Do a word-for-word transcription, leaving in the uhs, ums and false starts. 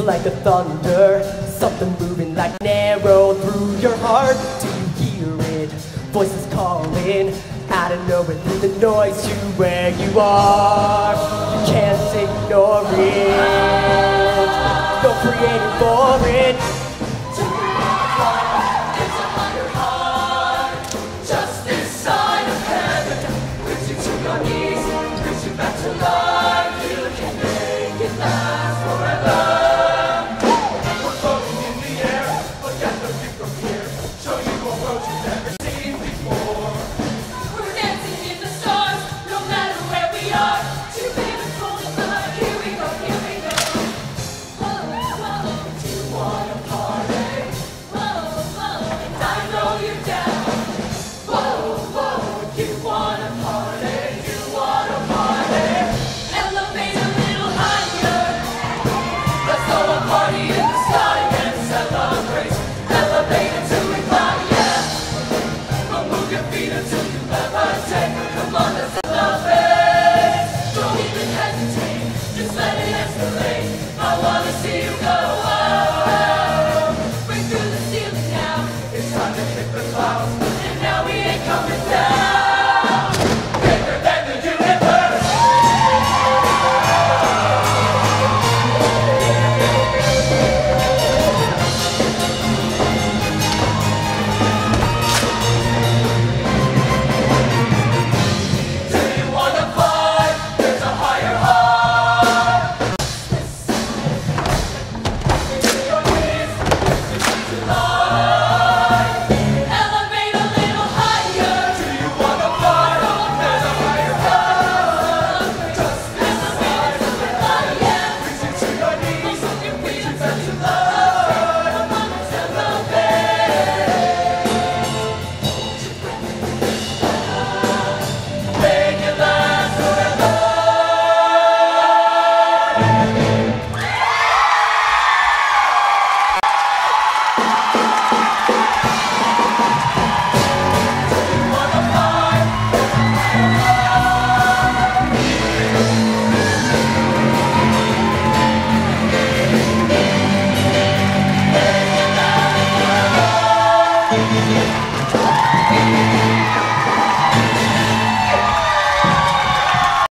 like the thunder, something moving like an arrow through your heart. Do you hear it? Voices calling out of nowhere through the noise to where you are. You can't ignore it. Go creating for it. To fight, it's a higher heart. Just this side of heaven. Brings you to your knees, brings you back to life.